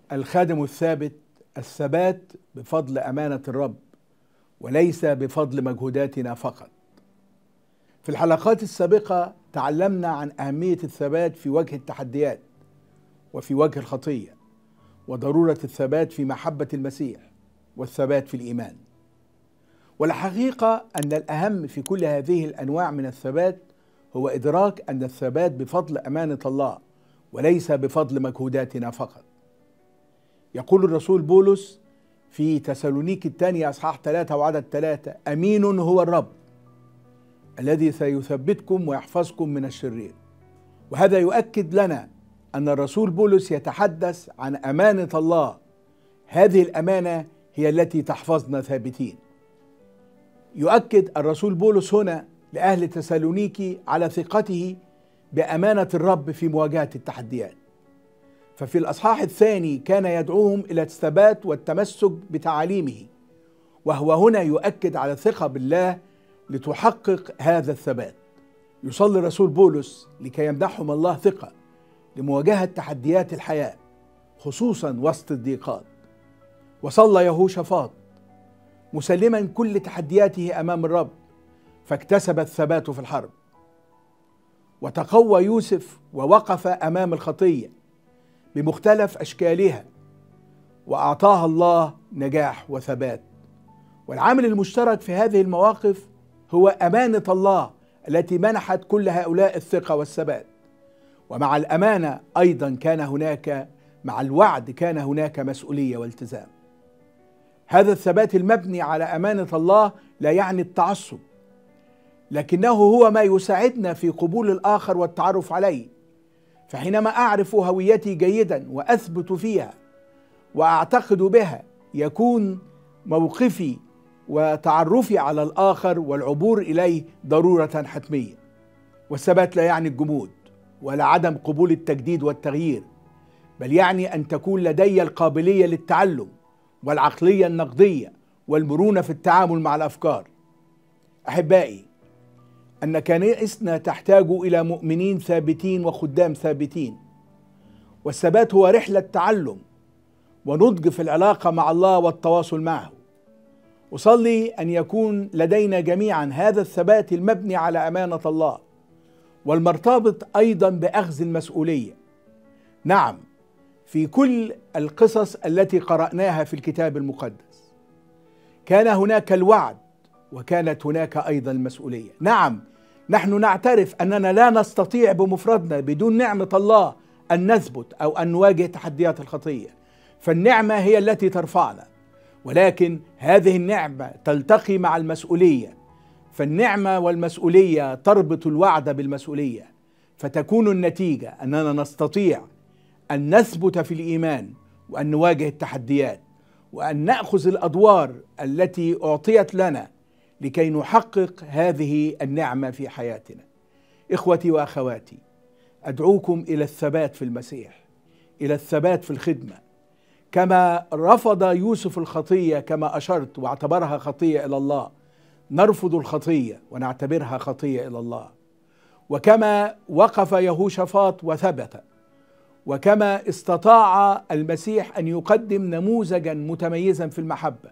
الخادم الثابت الثبات بفضل أمانة الرب وليس بفضل مجهوداتنا فقط. في الحلقات السابقة تعلمنا عن أهمية الثبات في وجه التحديات وفي وجه الخطية، وضرورة الثبات في محبة المسيح والثبات في الإيمان. والحقيقة أن الأهم في كل هذه الأنواع من الثبات هو إدراك أن الثبات بفضل أمانة الله وليس بفضل مجهوداتنا فقط. يقول الرسول بولس في تسالونيكي الثانية أصحاح 3 وعدد 3: أمين هو الرب الذي سيثبتكم ويحفظكم من الشرير. وهذا يؤكد لنا أن الرسول بولس يتحدث عن أمانة الله. هذه الأمانة هي التي تحفظنا ثابتين. يؤكد الرسول بولس هنا لأهل تسالونيكي على ثقته بأمانة الرب في مواجهة التحديات. ففي الأصحاح الثاني كان يدعوهم إلى الثبات والتمسك بتعاليمه، وهو هنا يؤكد على الثقة بالله لتحقق هذا الثبات. يصلي الرسول بولس لكي يمنحهم الله ثقة لمواجهة تحديات الحياة خصوصا وسط الضيقات. وصلى يهوشافاط مسلما كل تحدياته أمام الرب فاكتسب الثبات في الحرب. وتقوى يوسف ووقف أمام الخطية بمختلف أشكالها وأعطاها الله نجاح وثبات. والعامل المشترك في هذه المواقف هو أمانة الله التي منحت كل هؤلاء الثقة والثبات. ومع الأمانة أيضا كان هناك، مع الوعد كان هناك مسؤولية والتزام. هذا الثبات المبني على أمانة الله لا يعني التعصب، لكنه هو ما يساعدنا في قبول الآخر والتعرف عليه. فحينما أعرف هويتي جيدا وأثبت فيها وأعتقد بها، يكون موقفي وتعرفي على الآخر والعبور إليه ضرورة حتمية. والثبات لا يعني الجمود ولا عدم قبول التجديد والتغيير، بل يعني أن تكون لدي القابلية للتعلم والعقلية النقدية والمرونة في التعامل مع الأفكار. أحبائي، أن كنائسنا تحتاج إلى مؤمنين ثابتين وخدام ثابتين. والثبات هو رحلة تعلم ونضج في العلاقة مع الله والتواصل معه. أصلي أن يكون لدينا جميعا هذا الثبات المبني على أمانة الله والمرتبط أيضا بأخذ المسؤولية. نعم، في كل القصص التي قرأناها في الكتاب المقدس كان هناك الوعد وكانت هناك أيضا المسؤولية. نعم، نحن نعترف أننا لا نستطيع بمفردنا بدون نعمة الله أن نثبت أو أن نواجه تحديات الخطية، فالنعمة هي التي ترفعنا، ولكن هذه النعمة تلتقي مع المسؤولية. فالنعمة والمسؤولية تربط الوعد بالمسؤولية، فتكون النتيجة أننا نستطيع أن نثبت في الإيمان وأن نواجه التحديات وأن نأخذ الأدوار التي أعطيت لنا لكي نحقق هذه النعمة في حياتنا. إخوتي وأخواتي، أدعوكم إلى الثبات في المسيح، إلى الثبات في الخدمة. كما رفض يوسف الخطية كما أشرت واعتبرها خطية إلى الله، نرفض الخطية ونعتبرها خطية إلى الله. وكما وقف يهوشافاط وثبت، وكما استطاع المسيح أن يقدم نموذجا متميزا في المحبة،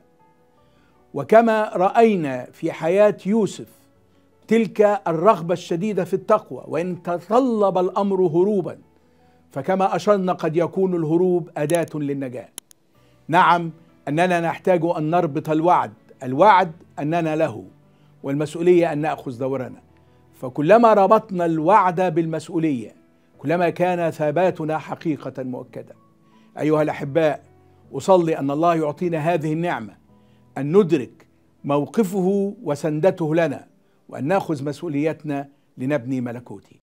وكما رأينا في حياة يوسف تلك الرغبة الشديدة في التقوى وإن تطلب الأمر هروبا، فكما أشرنا قد يكون الهروب أداة للنجاة. نعم، أننا نحتاج أن نربط الوعد أننا له، والمسؤولية أن نأخذ دورنا. فكلما ربطنا الوعد بالمسؤولية كلما كان ثباتنا حقيقة مؤكدة. أيها الأحباء، أصلي أن الله يعطينا هذه النعمة أن ندرك موقفه وسندته لنا وأن نأخذ مسؤوليتنا لنبني ملكوته.